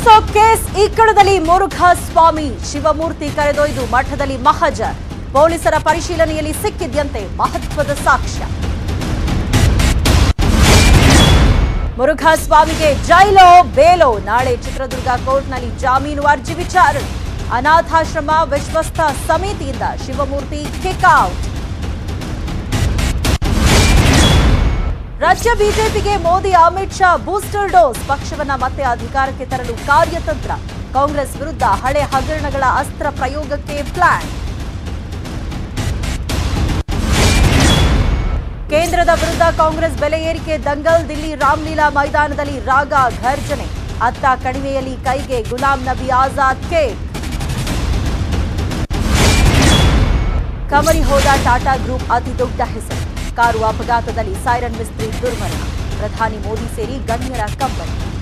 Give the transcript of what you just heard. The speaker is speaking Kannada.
ಪೋಕ್ಸೋ ಕೇಸ್ ಈಕಳದಲ್ಲಿ ಮುರುಘಾ ಸ್ವಾಮಿ ಶಿವಮೂರ್ತಿ ಕರೆದೊಯ್ದು ಮಠದಲ್ಲಿ ಮಹಜರ್ ಪೊಲೀಸರ ಪರಿಶೀಲನೆಯಲ್ಲಿ ಸಿಕ್ಕಿದ್ಯಂತೆ ಮಹತ್ವದ ಸಾಕ್ಷ್ಯ ಮುರುಘಾ ಸ್ವಾಮಿಗೆ ಜೈಲೋ ಬೇಲೋ ನಾಳೆ ಚಿತ್ರದುರ್ಗ ಕೋರ್ಟ್ನಲ್ಲಿ ಜಾಮೀನು ಅರ್ಜಿ ವಿಚಾರಣೆ ಅನಾಥಾಶ್ರಮ ವಿಶ್ವಸ್ತ ಸಮಿತಿಯಿಂದ ಶಿವಮೂರ್ತಿ ಕಿಕ್ಔಟ್ ರಾಜ್ಯ ಬಿಜೆಪಿಗೆ ಮೋದಿ ಅಮಿತ್ ಶಾ ಬೂಸ್ಟರ್ ಡೋಸ್ ಪಕ್ಷವನ್ನ ಮತ್ತೆ ಅಧಿಕಾರಕ್ಕೆ ತರಲು ಕಾರ್ಯತಂತ್ರ ಕಾಂಗ್ರೆಸ್ ವಿರುದ್ಧ ಹಳೆ ಹಗರಣಗಳ ಅಸ್ತ್ರ ಪ್ರಯೋಗಕ್ಕೆ ಪ್ಲಾನ್ ಕೇಂದ್ರದ ವಿರುದ್ಧ ಕಾಂಗ್ರೆಸ್ ಬೆಲೆ ಏರಿಕೆ ದಂಗಲ್ ದಿಲ್ಲಿ ರಾಮಲೀಲಾ ಮೈದಾನದಲ್ಲಿ ರಾಗ ಘರ್ಜನೆ ಅತ್ತ ಕಣಿವೆಯಲ್ಲಿ ಕೈಗೆ ಗುಲಾಂ ನಬಿ ಆಜಾದ್ ಕೇಕ್ ಕಮರಿ ಹೋದ ಟಾಟಾ ಗ್ರೂಪ್ ಅತಿ ದೊಡ್ಡ ಹೆಸರು ಕಾರು ಅಪಘಾತದಲ್ಲಿ ಸೈರನ್ ಮಿಸ್ತ್ರಿ ದುರ್ಮರಣ ಪ್ರಧಾನಿ ಮೋದಿ ಸೇರಿ ಗಣ್ಯರ ಕಂಬನಿ